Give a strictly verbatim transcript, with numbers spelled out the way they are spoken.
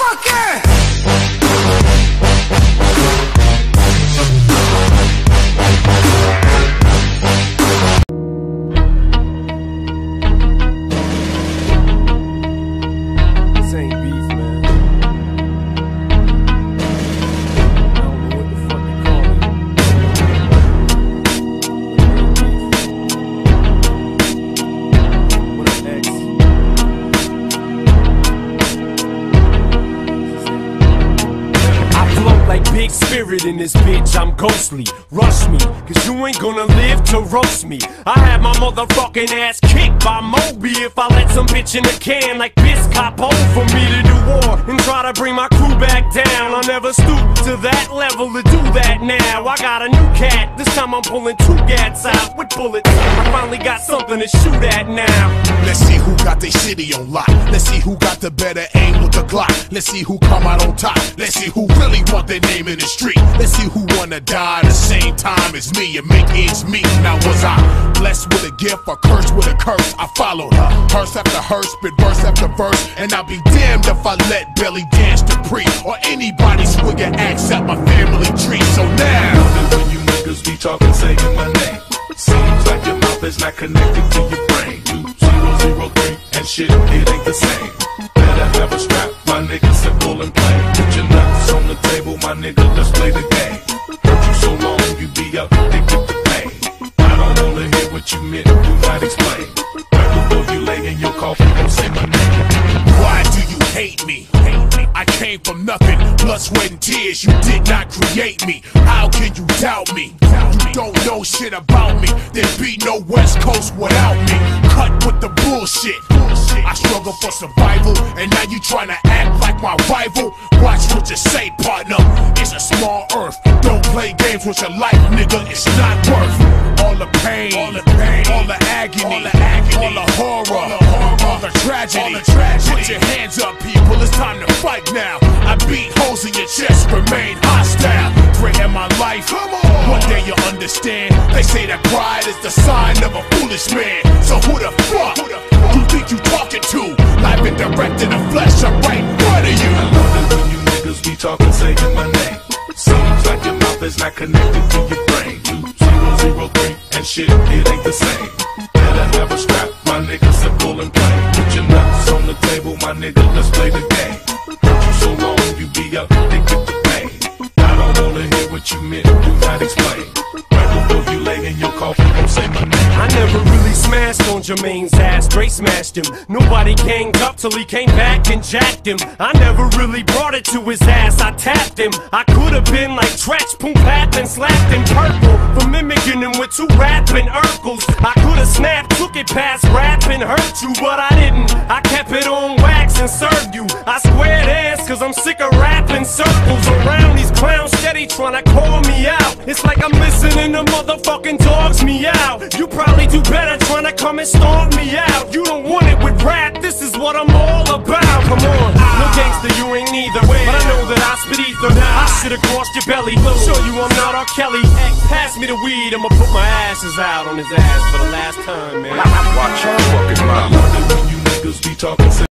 motherfucker! Big spirit in this bitch, I'm ghostly. Rush me, cause you ain't gonna live to roast me. I had my motherfucking ass kicked by Moby if I let some bitch in a can like Biz Capo for me to do war and try to bring my crew back down. I'll never stoop to that level to do that now. I got a new cat, this time I'm pulling two gats out with bullets. I finally got something to shoot at now. Let's see who got their city on lock. Let's see who got the better aim with the Glock. Let's see who come out on top. Let's see who really want their name in the street. Let's see who wanna die the same time as me and make ends meet. Now was I blessed with a gift or cursed with a curse? I followed her, hearse after hearse, spit verse after verse, and I'll be damned if I let Belly dance to pre or anybody swing an axe at my family tree. So now, when you niggas be talking, saying my name, seems like your mouth is not connected to your brain. Two zero zero three and shit, it ain't the same. Better have a strap, my nigga, simple and plain. Put your nuts on the table, my nigga, let's play the game. Hurt you so long, you be up addicted to pain. I don't wanna hear what you meant, do not explain. Right before you lay in your coffin, don't say my name. Why do you hate me? I came from nothing, blood, sweat, and tears. You did not create me. How can you doubt me? You don't know shit about me. There'd be no West Coast without me. Cut with the bullshit. I struggle for survival, and now you tryna act like my rival. Watch what you say, partner. It's a small earth. Don't play games with your life, nigga. It's not worth all the pain, all the pain, all the agony, all the, agony, all the horror, all the, horror, all the tragedy. All the tragedy. Put your hands up, people. It's time to fight now. I beat holes in your chest, remain hostile. Threaten my life. Come on. One day you'll understand. They say that pride is the sign of a foolish man. So who the fuck? Who the fuck you think you talking to? Live and direct in the flesh. I'm right in front of you. I love it when you niggas be talking, saying my name. Seems like your mouth is not connected to your brain. Two zero zero three and shit, it ain't the same. Better have a strap, my nigga, simple and plain. Put your nuts on the table, my nigga, let's play the game. Hurt you so long, you be up addicted to pain. I don't wanna hear what you meant, do not explain. Right before you lay in your coffin, don't say my name. I never really smashed on Jermaine's ass, straight smashed him. Nobody ganged up till he came back and jacked him. I never really brought it to his ass, I tapped him. I could've been like Tretch, Poom Pat, and slapped him purple for mimicking him with two rapping Urkels. I could've snapped, took it past rap and hurt you, but I didn't. I kept it on wax and served you. I squared ass cause I'm sick of rapping circles around these clowns steady trying to call me out. It's like I'm listening to motherfucking dogs me out. You probably do better trying to come and stomp me out. You don't want it with rap, this is what I'm all about. Come on, no gangster, you ain't neither, but I know that I spit ether. I should've crossed your belly, show you I'm not R. Kelly. Pass me the weed, I'ma put my ashes out on his ass for the last time, man. Watch your fucking mouth. I love it when you niggas be talking.